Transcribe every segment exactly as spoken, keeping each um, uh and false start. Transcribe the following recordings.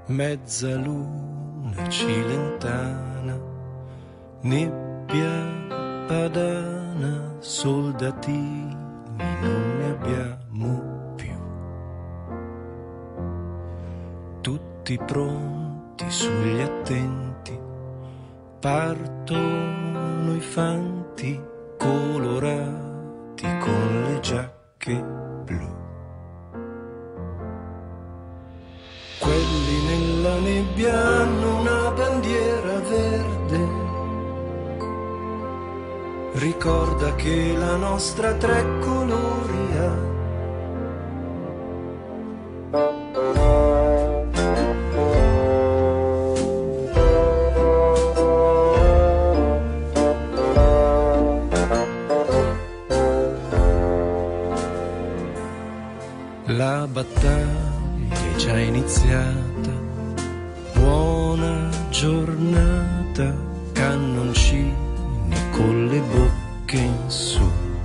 Mezzaluna cilentana, nebbia padana, soldatini non ne abbiamo più. Tutti pronti sugli attenti, partono i fanti colorati con le giacche blu. Quelli nella nebbia hanno una bandiera verde, ricorda che la nostra tre colori ha. La battaglia è già iniziata, buona giornata, cannoncini con le bocche in su.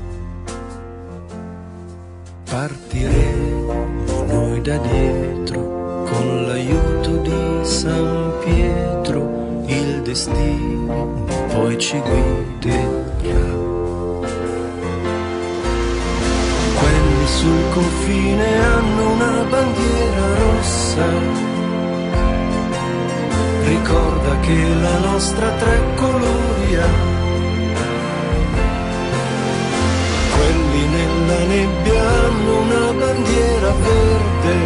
Partiremo noi da dietro con l'aiuto di San Pietro, il destino poi ci guiderà. Quelli sul confine hanno una bandiera rossa, ricorda che la nostra tre colori ha. Quelli nella nebbia hanno una bandiera verde,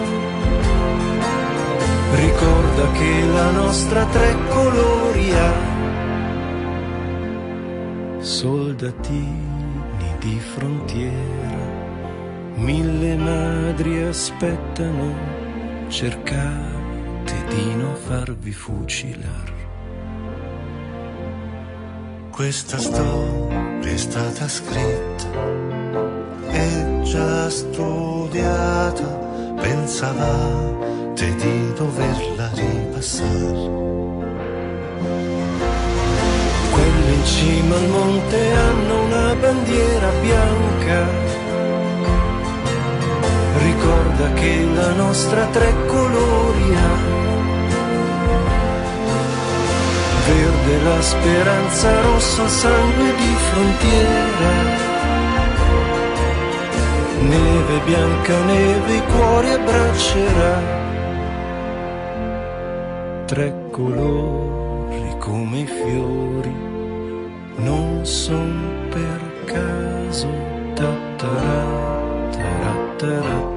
ricorda che la nostra tre colori ha. Soldatini di frontiera, mille madri aspettano, cercate di non farvi fucilare. Questa storia è stata scritta, è già studiata, pensavate di doverla ripassare. Quelli in cima al monte hanno una bandiera bianca, ricorda che la nostra tre colori ha. Verde la speranza, rosso sangue di frontiera, neve bianca, neve i cuori abbraccerà. Tre colori come i fiori, non son per caso, ta-ta-ra, ta-ra-ta-ra.